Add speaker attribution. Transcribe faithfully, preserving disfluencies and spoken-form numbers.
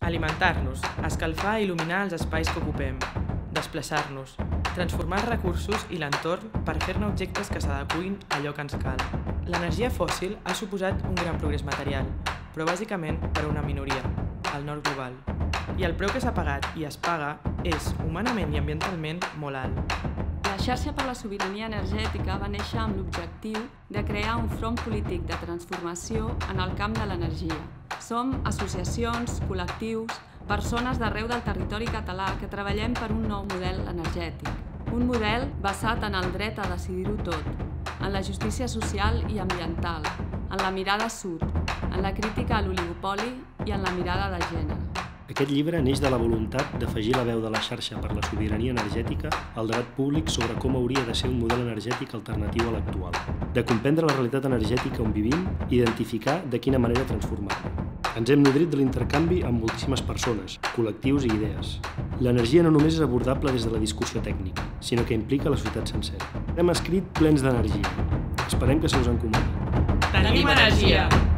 Speaker 1: Alimentar-nos, escalfar i il·luminar els espais que ocupem, desplaçar-nos, transformar els recursos i l'entorn per fer-ne objectes que s'adeqüin a allò que ens cal. L'energia fòssil ha suposat un gran progrés material, però bàsicament per a una minoria, el nord global. I el preu que s'ha pagat i es paga és, humanament i ambientalment, molt alt.
Speaker 2: La xarxa per la sobirania energètica va néixer amb l'objectiu de crear un front polític de transformació en el camp de l'energia. Som associacions, col·lectius, persones d'arreu del territori català que treballem per un nou model energètic. Un model basat en el dret a decidir-ho tot, en la justícia social i ambiental, en la mirada sud, en la crítica a l'oligopoli i en la mirada de gènere.
Speaker 3: Aquest llibre neix de la voluntat d'afegir la veu de la xarxa per la sobirania energètica al debat públic sobre com hauria de ser un model energètic alternatiu a l'actual, de comprendre la realitat energètica on vivim i identificar de quina manera transformar-la. Ens hem nodrit de l'intercanvi amb moltíssimes persones, col·lectius i idees. L'energia no només és abordable des de la discussió tècnica, sinó que implica la societat sencera. Hem escrit plens d'energia. Esperem que se us encomani.
Speaker 1: Tenim energia!